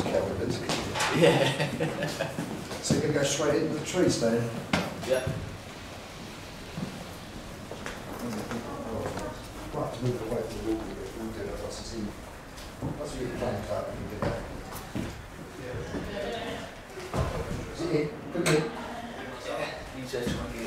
calendars. Yeah. So you're going to go straight into the tree stand. Yeah. Right, to move it away from the wall a bit, we'll do that once it's in. Once we get the plan cut, we can get that. Is it in? Put it in. He says 20.